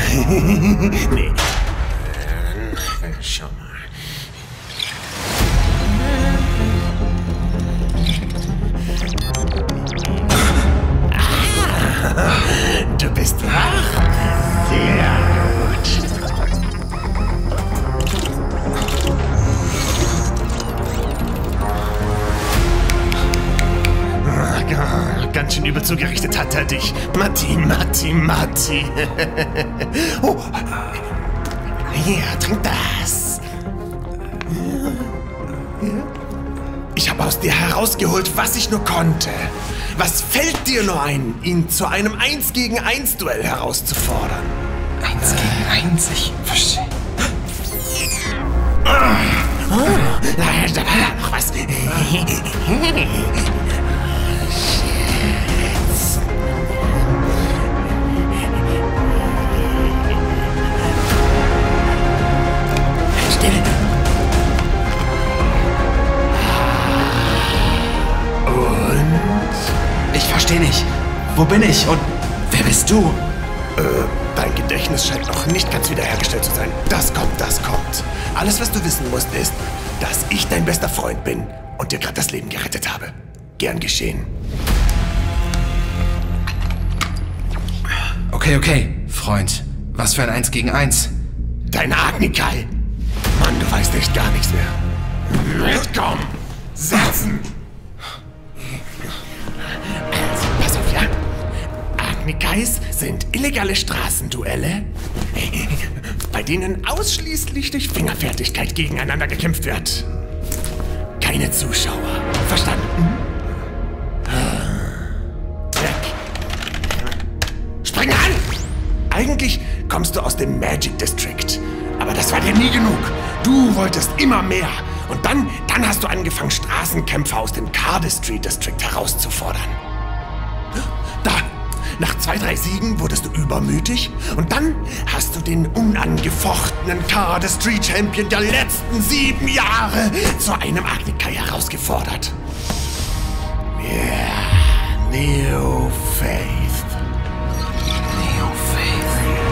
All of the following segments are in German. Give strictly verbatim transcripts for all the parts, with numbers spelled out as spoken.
Nee. Schau mal. Du bist wach? Sehr gut. Ganz schön übel zugerichtet hat er dich. Matti, Matti, Matti. Oh. Hier, trink das. Ich habe aus dir herausgeholt, was ich nur konnte. Was fällt dir nur ein, ihn zu einem eins gegen eins Duell herauszufordern? Eins gegen eins, ich verstehe. Oh, da war ja noch was. Still. Ich verstehe nicht. Wo bin ich und wer bist du? Äh, dein Gedächtnis scheint noch nicht ganz wiederhergestellt zu sein. Das kommt, das kommt. Alles, was du wissen musst, ist, dass ich dein bester Freund bin und dir gerade das Leben gerettet habe. Gern geschehen. Okay, okay, Freund. Was für ein Eins gegen Eins? Dein Agnikai. Mann, du weißt echt gar nichts mehr. Mitkommen. Setzen. Also, pass auf, ja? Agnikais sind illegale Straßenduelle, bei denen ausschließlich durch Fingerfertigkeit gegeneinander gekämpft wird. Keine Zuschauer. Verstanden? Weg. Spring an! Eigentlich kommst du aus dem Magic District. Aber das war dir nie genug. Du wolltest immer mehr. Und dann, dann hast du angefangen, Straßenkämpfer aus dem Cardistry District herauszufordern. Da, nach zwei, drei Siegen wurdest du übermütig. Und dann hast du den unangefochtenen Cardistry Champion der letzten sieben Jahre zu einem Agnikai herausgefordert. Yeah, Neo Faith. Neo Faith.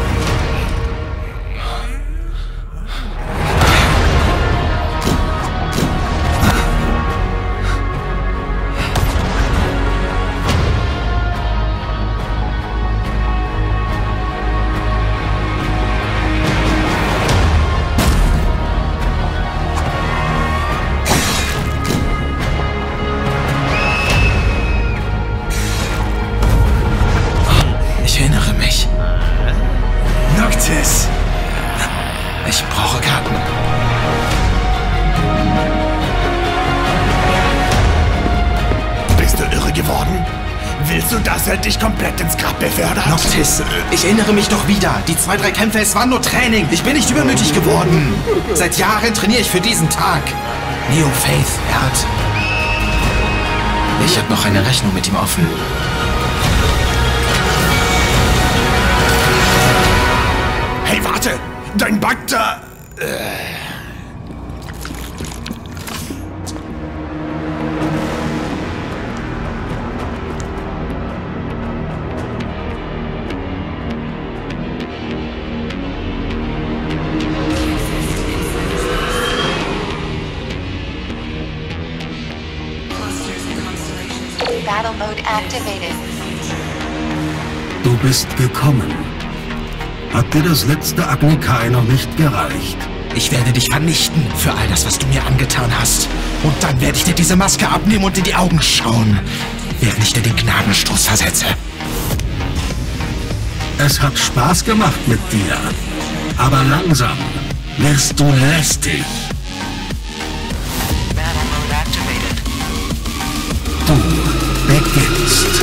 Ich brauche Karten. Bist du irre geworden? Willst du, dass er dich komplett ins Grab befördert? Noctis, ich erinnere mich doch wieder. Die zwei, drei Kämpfe, es war nur Training. Ich bin nicht übermütig geworden. Seit Jahren trainiere ich für diesen Tag. Neo Faith, er hat... Ich habe noch eine Rechnung mit ihm offen. Hey, warte! Dein Bug da... Äh. Battle Mode activated. Du bist gekommen. Hat dir das letzte Agnikai noch nicht gereicht? Ich werde dich vernichten für all das, was du mir angetan hast. Und dann werde ich dir diese Maske abnehmen und in die Augen schauen, während ich dir den Gnadenstoß versetze. Es hat Spaß gemacht mit dir. Aber langsam wirst du lästig. Battle Mode activated. Du beginnst.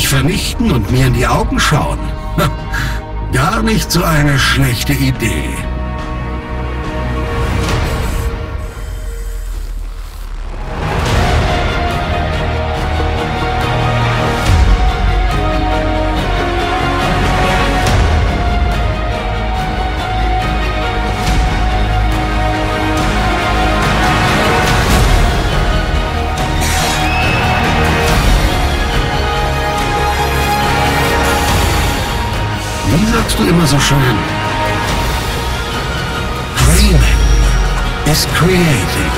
Mich vernichten und mir in die Augen schauen? Gar nicht so eine schlechte Idee. Wie sagst du immer so schön? Dreaming is creating.